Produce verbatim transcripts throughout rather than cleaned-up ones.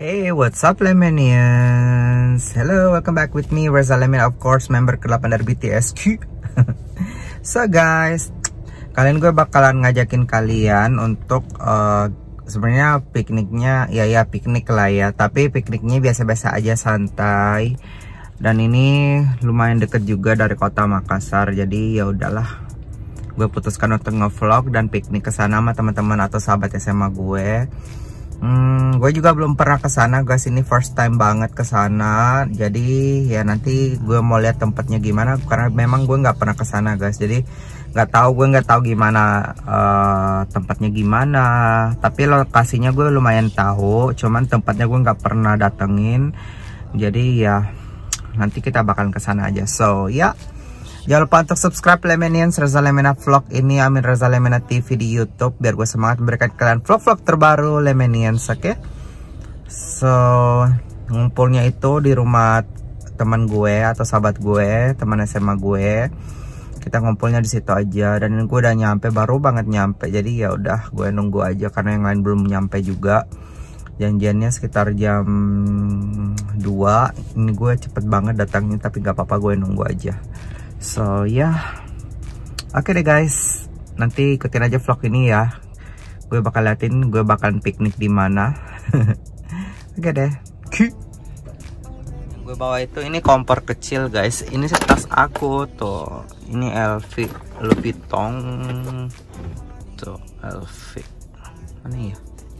Hey, what's up Lemonians? Hello, welcome back with me, Reza Lemon, of course, member ke delapan dari B T S Q. So guys, kalian gue bakalan ngajakin kalian untuk uh, sebenarnya pikniknya, ya ya piknik lah ya, tapi pikniknya biasa-biasa aja, santai. Dan ini lumayan deket juga dari kota Makassar, jadi ya udahlah, gue putuskan untuk ngevlog dan piknik ke sana sama teman-teman atau sahabat S M A gue. Hmm, gue juga belum pernah ke sana guys, ini first time banget ke sana. Jadi ya nanti gue mau lihat tempatnya gimana, karena memang gue nggak pernah ke sana guys. Jadi nggak tahu, gue nggak tahu gimana uh, tempatnya gimana. Tapi lokasinya gue lumayan tahu, cuman tempatnya gue nggak pernah datengin. Jadi ya nanti kita bakalan ke sana aja. So ya, jangan lupa untuk subscribe Lemonians, Reza Lemena Vlog ini, Amin Reza Lemena T V di YouTube, biar gue semangat memberikan kalian vlog-vlog terbaru Lemonians, oke? Okay? So, ngumpulnya itu di rumah teman gue atau sahabat gue, teman S M A gue. Kita ngumpulnya di situ aja, dan gue udah nyampe, baru banget nyampe. Jadi ya udah, gue nunggu aja karena yang lain belum nyampe juga. Janjiannya sekitar jam dua. Ini gue cepet banget datangnya, tapi gak apa-apa, gue nunggu aja. So ya, yeah. Oke okay deh guys, nanti ikutin aja vlog ini ya. Gue bakal liatin gue bakal piknik di mana. Oke okay deh. Yang gue bawa itu ini kompor kecil guys. Ini tas aku tuh. Ini L V, Louis Vuitton. Tuh L V. Mana ya?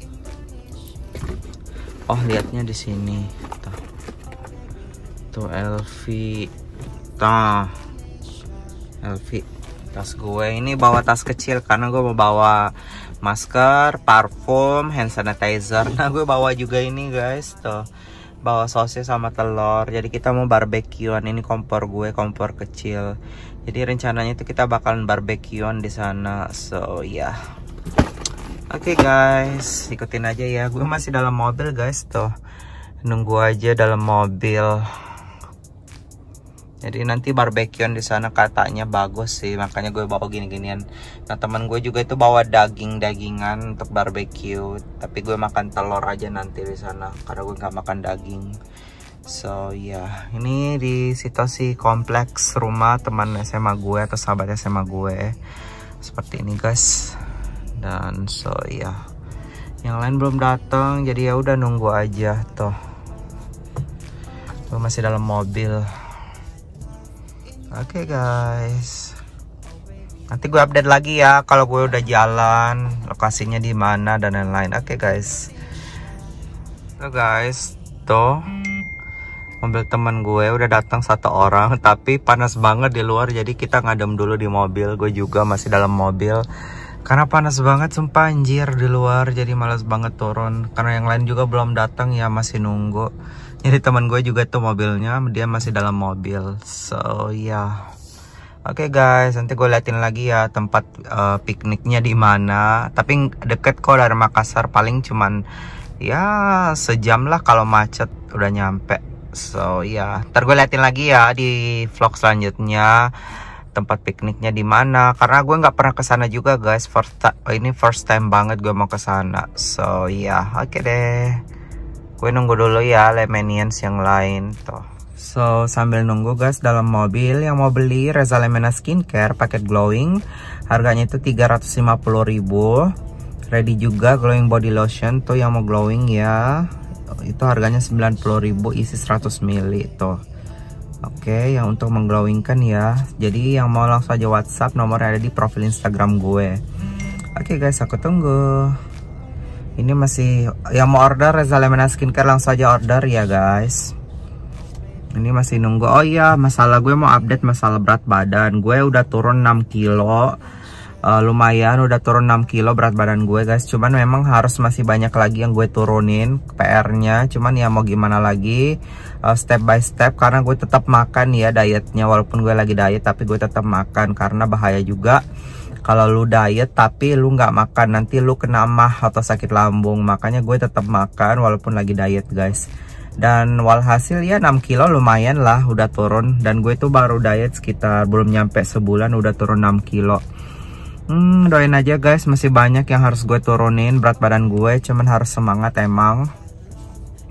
Oh liatnya di sini. Tuh, tuh L V. Tuh. L V, tas gue ini bawa tas kecil karena gue mau bawa masker, parfum, hand sanitizer. Nah gue bawa juga ini guys, tuh bawa sosis sama telur. Jadi kita mau barbekyuan. Ini kompor gue, kompor kecil. Jadi rencananya itu kita bakalan barbekyuan di sana. So ya, yeah. Oke okay, guys, ikutin aja ya. Gue masih dalam mobil guys, tuh nunggu aja dalam mobil. Jadi nanti barbekyuan di sana katanya bagus sih, makanya gue bawa gini-ginian. Nah teman gue juga itu bawa daging-dagingan untuk barbecue, tapi gue makan telur aja nanti di sana karena gue nggak makan daging. So ya, yeah. Ini di situasi kompleks rumah teman S M A gue atau sahabat S M A gue seperti ini guys. Dan so ya, yeah. Yang lain belum datang, jadi ya udah nunggu aja tuh. Gue masih dalam mobil. Oke okay guys, nanti gue update lagi ya kalau gue udah jalan, lokasinya di mana dan lain-lain. Oke okay guys. So guys, tuh mobil teman gue udah datang satu orang, tapi panas banget di luar, jadi kita ngadem dulu di mobil. Gue juga masih dalam mobil karena panas banget, sumpah anjir di luar, jadi malas banget turun. Karena yang lain juga belum datang ya, masih nunggu. Jadi teman gue juga tuh mobilnya, dia masih dalam mobil. So ya, yeah. Oke okay guys, nanti gue liatin lagi ya tempat uh, pikniknya di mana. Tapi deket kok dari Makassar, paling cuman ya sejam lah kalau macet udah nyampe. So ya, yeah. Ntar gue liatin lagi ya di vlog selanjutnya tempat pikniknya di mana. Karena gue nggak pernah kesana juga guys. First ini first time banget gue mau kesana. So ya, yeah. Oke okay deh. Gue nunggu dulu ya Lemonians yang lain tuh. So sambil nunggu guys dalam mobil, yang mau beli Reza Lemena Skincare paket glowing, harganya itu tiga ratus lima puluh ribu. Ready juga glowing body lotion tuh yang mau glowing ya, itu harganya sembilan puluh ribu, isi seratus mililiter tuh. Oke, yang untuk mengglowingkan ya. Jadi yang mau langsung aja WhatsApp, nomornya ada di profil Instagram gue. Oke guys, aku tunggu. Ini masih, yang mau order Reza Lemena Skincare langsung aja order ya guys. Ini masih nunggu. Oh iya, masalah gue mau update masalah berat badan. Gue udah turun enam kilo. uh, Lumayan udah turun enam kilo berat badan gue guys. Cuman memang harus masih banyak lagi yang gue turunin P R-nya. Cuman ya mau gimana lagi, uh, step by step. Karena gue tetap makan ya dietnya. Walaupun gue lagi diet, tapi gue tetap makan. Karena bahaya juga kalau lu diet tapi lu nggak makan, nanti lu kena mah atau sakit lambung. Makanya gue tetap makan walaupun lagi diet guys. Dan walhasil ya enam kilo lumayan lah udah turun. Dan gue tuh baru diet sekitar belum nyampe sebulan udah turun enam kilo. Hmm, doain aja guys, masih banyak yang harus gue turunin berat badan gue. Cuman harus semangat emang.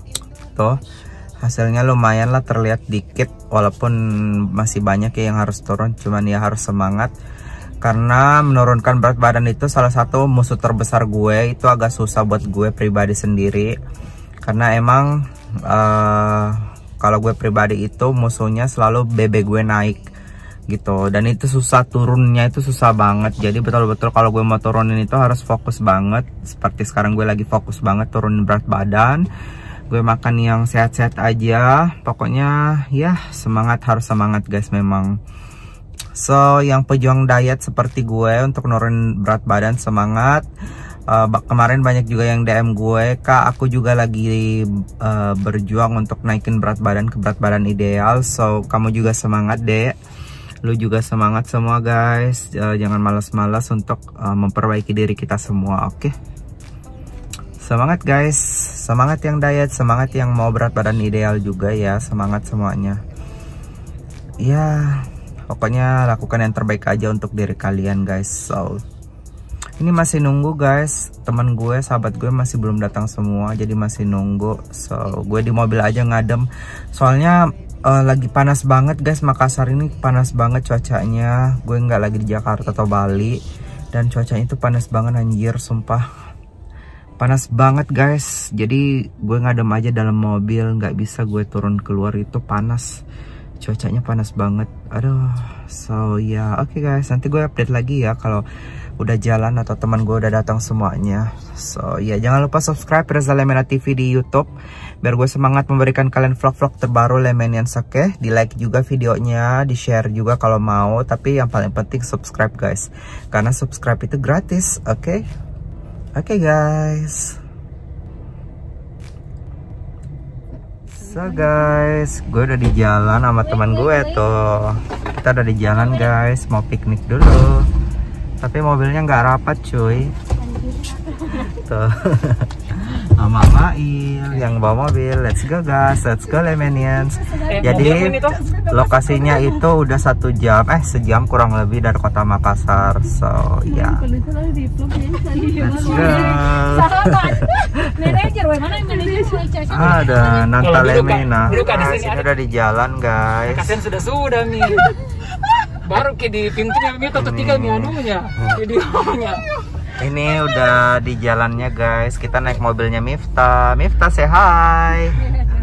tuh hasilnya lumayan lah, terlihat dikit walaupun masih banyak ya yang harus turun. Cuman ya harus semangat, karena menurunkan berat badan itu salah satu musuh terbesar gue. Itu agak susah buat gue pribadi sendiri, karena emang uh, kalau gue pribadi itu musuhnya selalu B B gue naik gitu, dan itu susah turunnya, itu susah banget. Jadi betul-betul kalau gue mau turunin itu harus fokus banget. Seperti sekarang gue lagi fokus banget turunin berat badan. Gue makan yang sehat-sehat aja. Pokoknya ya semangat, harus semangat guys memang. So yang pejuang diet seperti gue untuk nurunin berat badan, semangat. Uh, kemarin banyak juga yang D M gue, Kak aku juga lagi uh, berjuang untuk naikin berat badan ke berat badan ideal. So kamu juga semangat deh, lu juga semangat semua guys. Uh, jangan malas-malas untuk uh, memperbaiki diri kita semua, oke? Okay? Semangat guys, semangat yang diet, semangat yang mau berat badan ideal juga ya, semangat semuanya. Ya, pokoknya lakukan yang terbaik aja untuk diri kalian guys. So, ini masih nunggu guys, teman gue, sahabat gue masih belum datang semua, jadi masih nunggu. So, gue di mobil aja ngadem, soalnya uh, lagi panas banget guys. Makassar ini panas banget cuacanya. Gue nggak lagi di Jakarta atau Bali, dan cuacanya itu panas banget anjir, sumpah. Panas banget guys, jadi gue ngadem aja dalam mobil, nggak bisa gue turun keluar, itu panas, cuacanya panas banget. Aduh, so ya yeah. Oke okay guys, nanti gue update lagi ya kalau udah jalan atau teman gue udah datang semuanya. So ya yeah. Jangan lupa subscribe Reza Lemena T V di YouTube biar gue semangat memberikan kalian vlog-vlog terbaru Lemenians, oke? Okay? Di like juga videonya, di share juga kalau mau, tapi yang paling penting subscribe guys, karena subscribe itu gratis, oke? Okay? Oke okay guys. So guys, gue udah di jalan sama teman gue tuh. Kita udah di jalan guys, mau piknik dulu. Tapi mobilnya nggak rapat cuy. Tuh. Sama Mail yang bawa mobil. Let's go guys, let's go Lemenians. Jadi lokasinya itu udah satu jam, eh sejam kurang lebih dari kota Makassar. So ya. Yeah. Let's go. Ada Nanta Lemena. Guys, ini udah di jalan guys. Kasian sudah sudah nih. Baru ke di pintunya itu tinggal nih anunya, videonya. Ini udah di jalannya guys. Kita naik mobilnya Miftah. Miftah say hi.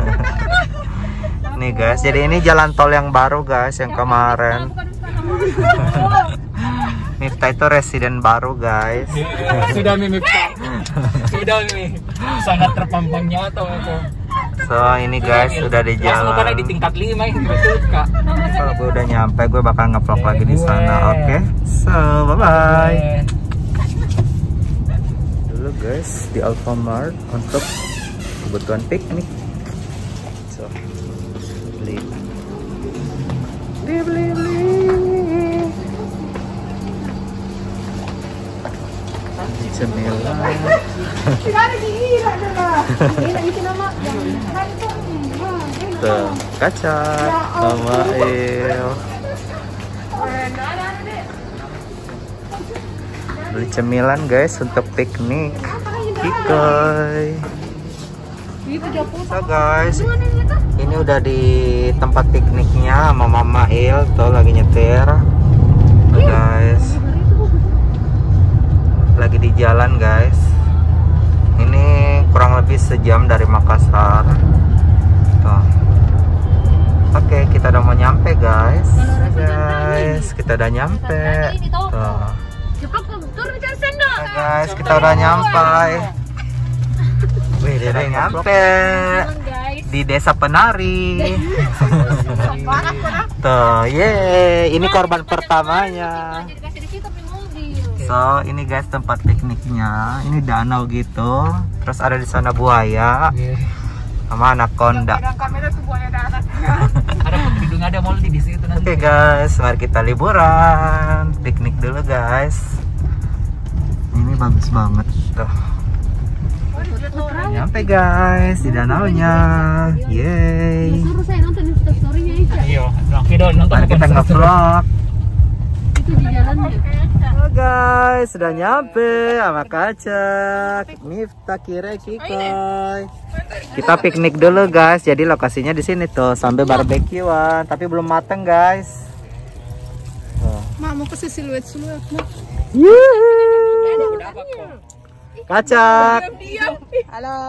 Nih guys, jadi ini jalan tol yang baru guys, yang kemarin. Miftah itu residen baru guys. Sudah nih Miftah. Sudah nih. Sangat terpampang nyata itu. So ini guys sudah di jalan. Karena di tingkat lima ini betul Kak. Kalau gue udah nyampe, gue bakal ngevlog lagi di sana. Oke. Okay? So bye bye. Dulu guys di Alfamart untuk kebutuhan piknik. So beli, beli, beli, beli. Cemilan. Tuh, kaca sama il. Beli cemilan guys untuk piknik. Kikoy. So guys, ini udah di tempat pikniknya sama Mama Il tuh lagi nyetir. Tuh guys, lagi di jalan guys. Ini kurang lebih sejam dari Makassar. Tuh. Oke, kita udah mau nyampe guys. Guys, kita udah nyampe. Tuh. Nah, guys, kita udah nyampe. Wih, dia udah nyampe di Desa Penari. Tuh, yeay, ini korban pertamanya. So, ini guys tempat pikniknya. Ini danau gitu. Terus ada di sana buaya. Sama anaconda. Ada hidung, ada moldi di situ nanti. Oke okay, guys, mari kita liburan, piknik dulu guys. Ini bagus banget tuh. Nyampe guys di danaunya, yeay. Iya, nonton mari kita nge-vlog. itu di jalannya. Oh guys, sudah nyampe sama Kacak, Miftah, Kire, Kikoy. Kita piknik dulu guys. Jadi lokasinya di sini tuh sambil barbekyuan, tapi belum mateng guys. Tuh. Mak mau ke siluet siluet. Kacak. Halo.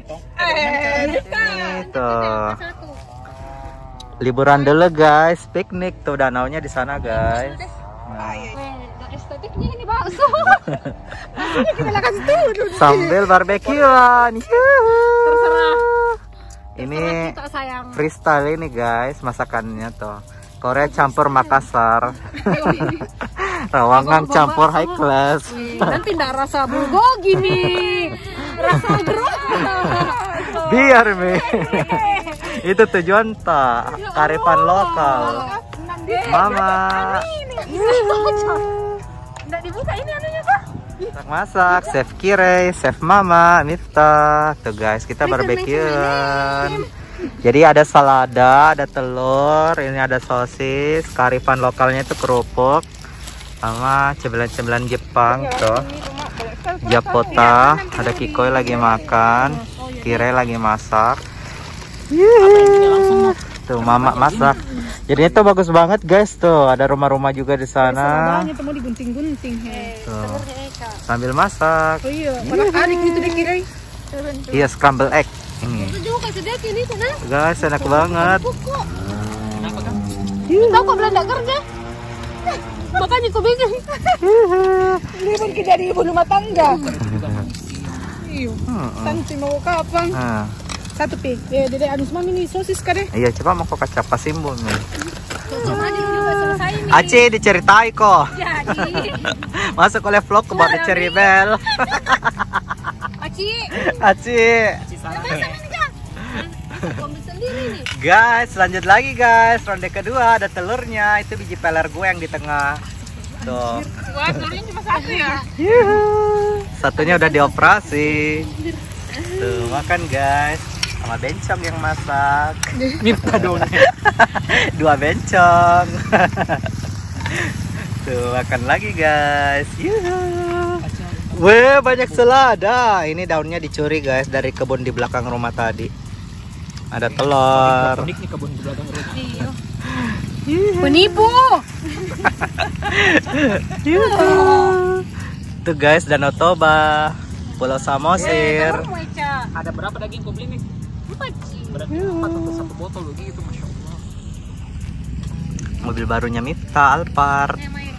Ini tuh. Liburan dulu guys, piknik tuh danaunya di sana guys. Nah. Estetiknya ini bakso. Kita kasih tuh. Sambil barbekyuan. Terserah. Ini Kita sayang. freestyle ini guys, masakannya tuh. Korea campur Makassar. Rawangan campur high class. Nanti ndak rasa bulgogi nih. Rasa gerobak. Biar Mi. Itu tujuan tak karifan lokal. Mama. Nggak dibuka ini anunya Pak. Masak, chef Kire, chef Mama, Miftah. Tuh guys, kita barbekyuan. Jadi ada salada, ada telur, ini ada sosis, karifan lokalnya itu kerupuk, sama cemilan-cemilan Jepang tuh. Japota, ada Kikoy lagi makan, Kire lagi masak. Tuh Mama masak. Jadi itu bagus banget guys tuh, ada rumah-rumah juga di sana. Mau digunting-gunting he. Tuh. Sambil masak. Oh iya, pada adik itu deh Kira. Iya, scramble egg ini. Itu juga sedih ini sana. Guys, enak banget. Tahu kok Belanda kerja? Makanya kok bingung. Libur ke jadi ibu rumah tangga. Iya. Santi mau kapan? Nah. Satu pi. Ya, Dede anu mami nih sosis kade. Iya, coba mau kok kacap pasimbol nih. Cuma di juga selesai nih. Aci diceritai kok. Jadi. Masuk oleh vlog ke Batu Ceribel. Aci. Aci. Sendiri nih. Guys, lanjut lagi guys. Ronde kedua ada telurnya. Itu biji peler gue yang di tengah. Tuh. Wah, telurnya cuma satu ya. Satunya udah dioperasi. Tuh, makan guys. Sama bencong yang masak. Miftah dong. Dua bencong. Tuh, makan lagi guys. Yuhu. Weh, banyak selada. Ini daunnya dicuri guys dari kebun di belakang rumah tadi. Ada telur. Unik nih kebun di belakang rumah. Penipu. Tuh guys, Danau Toba, Pulau Samosir. Ada berapa daging kau beli nih? Empat sih. Berarti empat atau satu botol begitu, masya Allah. Mobil barunya Miftah, Alphard.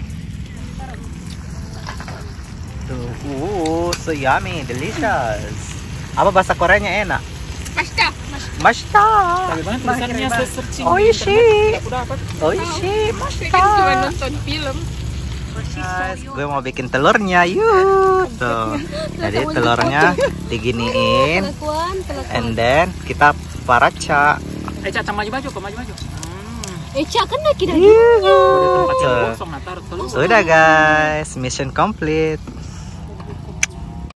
Tuh, uh, so yummy, delicious. Apa bahasa Koreanya enak? Masta. Mashta. Tapi banget tulisannya saya searching. Oishi. Aku dapat. Oishi, Kita cuma mashta. nonton film. Guys, gue mau bikin telurnya, yuk. Tuh. Jadi telurnya diginiin, and then kita paraca. Eh, Caca maju-maju, kok maju-maju. Hmm. Eh, Cak kan lagi dah. Tempat yang Tuh. kosong, nah taruh telur. Sudah guys, mission complete.